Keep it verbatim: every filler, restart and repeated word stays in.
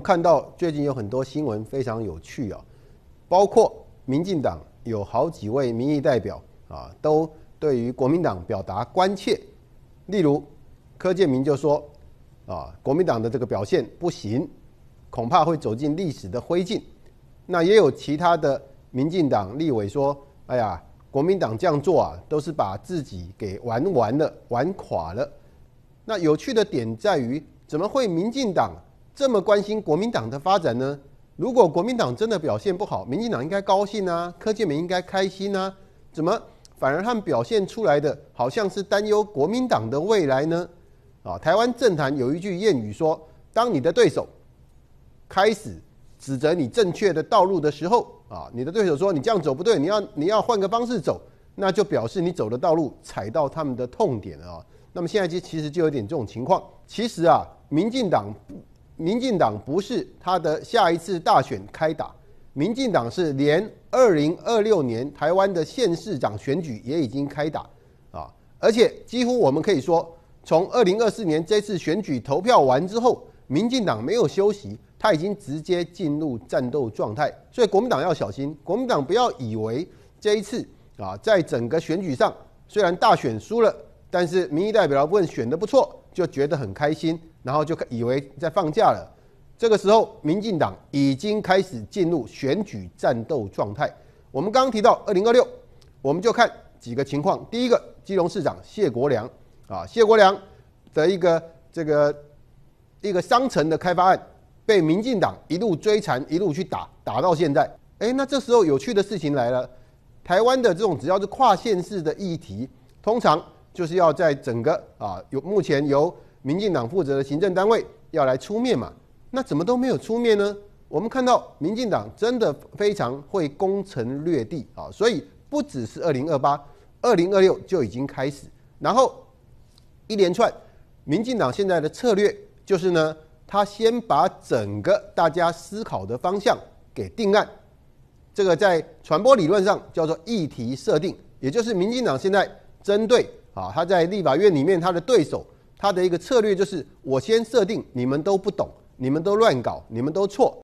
看到最近有很多新闻非常有趣啊，包括民进党有好几位民意代表啊，都对于国民党表达关切。例如柯建铭就说啊，国民党的这个表现不行，恐怕会走进历史的灰烬。那也有其他的民进党立委说，哎呀，国民党这样做啊，都是把自己给玩完了、玩垮了。那有趣的点在于，怎么会民进党这么关心国民党的发展呢？如果国民党真的表现不好，民进党应该高兴啊，柯建铭应该开心啊，怎么反而他们表现出来的好像是担忧国民党的未来呢？啊，台湾政坛有一句谚语说，当你的对手开始指责你正确的道路的时候，啊，你的对手说你这样走不对，你要你要换个方式走，那就表示你走的道路踩到他们的痛点了啊。那么现在其实就有点这种情况。其实啊，民进党民進黨不是他的下一次大選開打，民進黨是連二零二六年台灣的縣市長選舉也已經開打啊，而且幾乎我們可以說，從二零二四年這次選舉投票完之後，民進黨沒有休息，他已經直接進入戰鬥狀態，所以國民黨要小心，國民黨不要以為這一次啊，在整個選舉上雖然大選輸了，但是民意代表的部分選得不錯，就覺得很開心。然後就以為在放假了，這個時候民進黨已經開始進入選舉戰鬥狀態。我們剛剛提到二零二六，我們就看幾個情況。第一個，基隆市長謝國樑啊，謝國樑的一個這個一個商城的開發案，被民進黨一路追纏，一路去打，打到現在。哎，那這時候有趣的事情來了，台灣的這種只要是跨縣市的議題，通常就是要在整個啊有目前由民進黨負責的行政單位要來出面嘛，那怎麼都沒有出面呢？我們看到民進黨真的非常會攻城略地啊，所以不只是二零二八，二零二六就已經開始，然後一連串民進黨現在的策略就是呢，他先把整個大家思考的方向給定案，這個在傳播理論上叫做議題設定，也就是民進黨現在針對啊他在立法院裡面他的對手。他的一個策略就是，我先設定你們都不懂，你們都亂搞，你們都錯。